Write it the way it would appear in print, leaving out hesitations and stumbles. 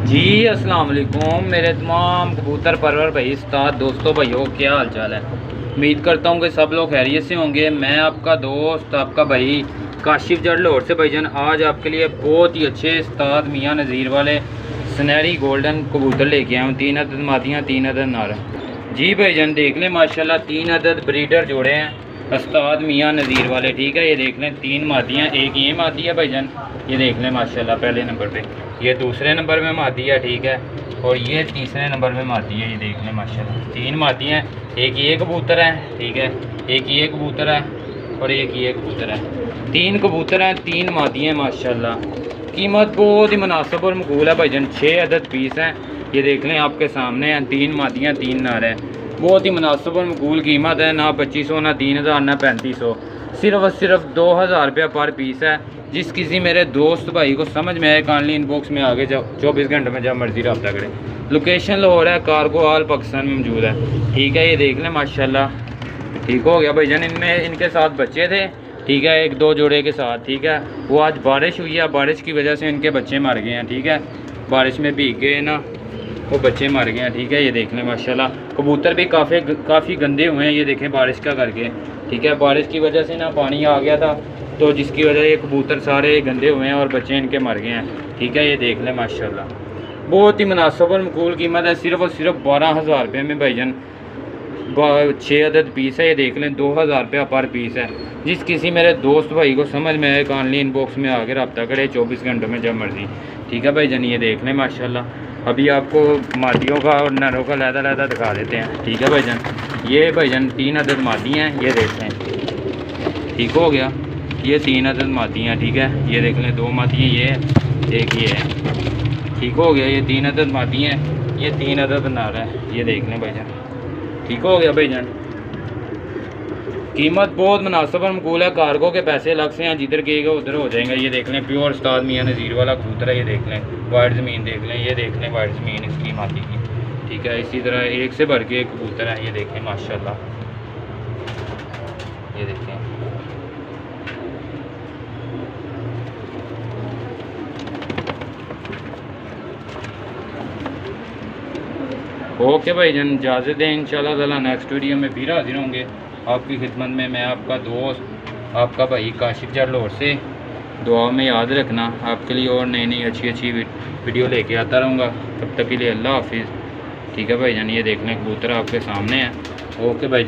जी अस्सलाम वालेकुम मेरे तमाम कबूतर परवर भाई उस्ताद दोस्तों भाइयों, क्या हाल चाल है। उम्मीद करता हूँ कि सब लोग खैरियत से होंगे। मैं आपका दोस्त आपका भाई काशिफ जड़ लाहौर से भाईजान आज आपके लिए बहुत ही अच्छे उस्ताद मियाँ नज़ीर वाले सुनहरी गोल्डन कबूतर लेके आया हूँ। 3 अदद मादियाँ 3 अदद नार। जी भाईजान देख लें माशाल्लाह 3 अदद ब्रीडर जोड़े हैं उस्ताद मियाँ नज़ीर वाले। ठीक है, ये देख लें 3 मादियाँ, एक ये मादी है भाईजान, ये देख लें माशाल्लाह पहले नंबर पे, ये दूसरे नंबर पे मादी है। ठीक है, और ये तीसरे नंबर पे मादी है। ये देख लें माशाल्लाह 3 मादी हैं, एक ये कबूतर है। ठीक है, एक ये कबूतर है और एक ये कबूतर है। 3 कबूतर हैं, 3 मादी हैं माशाल्लाह। कीमत बहुत ही मुनासिब और मकबूल है भाईजान। 6 अदद पीस हैं, ये देख लें आपके सामने हैं। 3 मादियाँ 3 नार हैं, बहुत ही मुनासिब और मकबूल कीमत है। ना 2500 ना 3000 ना 3500, सिर्फ और सिर्फ 2000 रुपया पर पीस है। जिस किसी मेरे दोस्त भाई को समझ में आए कानली इनबॉक्स में आगे 24 घंटे में जब मर्जी रब्ता करें। लोकेशन लाहौर है, कार्गो हाल पाकिस्तान में मौजूद है। ठीक है, ये देख लें माशाल्लाह ठीक हो गया भाईजान। इनमें इनके साथ बच्चे थे। ठीक है, 1-2 जोड़े के साथ। ठीक है, वो आज बारिश हुई है, बारिश की वजह से इनके बच्चे मर गए हैं। ठीक है, बारिश में भीग गए ना, वो बच्चे मर गए हैं। ठीक है, ये देख लें माशाल्लाह कबूतर भी काफ़ी गंदे हुए हैं, ये देखें बारिश का करके। ठीक है, बारिश की वजह से ना पानी आ गया था, तो जिसकी वजह ये कबूतर सारे गंदे हुए हैं और बच्चे इनके मर गए हैं। ठीक है, ये देख लें माशाल्लाह बहुत ही मुनासिब और मकबूल कीमत है। सिर्फ और सिर्फ 12000 रुपये में भाईजान 6 अदद पीस है। ये देख लें 2000 रुपया पर पीस है। जिस किसी मेरे दोस्त भाई को समझ में आए कानली इनबॉक्स में आके रब्ता करे 24 घंटों में जब मर्जी। ठीक है भाईजान, ये देख लें माशाल्लाह। अभी आपको मादियों का और नरों का लहदा दिखा देते हैं। ठीक है भाईजान, ये भाईजान 3 अदद मादी हैं, ये देख लें। ठीक हो गया, ये 3 अदद मादी हैं। ठीक है, ये देख लें 2 मादी हैं, ये एक ये है। ठीक हो गया, ये 3 अदद मादी हैं, ये 3 अदद नार है। ये देख लें भाईजान, ठीक हो गया भाईजान। कीमत बहुत मुनासिब और मकबूल है। कार्गो के पैसे अलग से हैं, जिधर गएगा उधर हो जाएंगे। ये देख लें प्योर उस्ताद मियाँ नज़ीर वाला कबूतर है। ये देख लें वाइट ज़मीन देख लें, ये देख लें वाइट ज़मीन इसकी मादी की। ठीक है, इसी तरह एक से भर के कबूतर है। ये देखें माशाल्लाह, ये देखें ओके भाईजान, इजाज़त दें। इंशाल्लाह ताला नेक्स्ट वीडियो में फिर हाजिर होंगे आपकी खिदमत में। मैं आपका दोस्त आपका भाई काशिफ जड़ लाहौर से। दुआ में याद रखना, आपके लिए और नई अच्छी वीडियो लेके आता रहूँगा। तब तक के लिए अल्लाह हाफिज़। ठीक है भाईजान, ये देख लें कबूतर आपके सामने है। ओके भाई।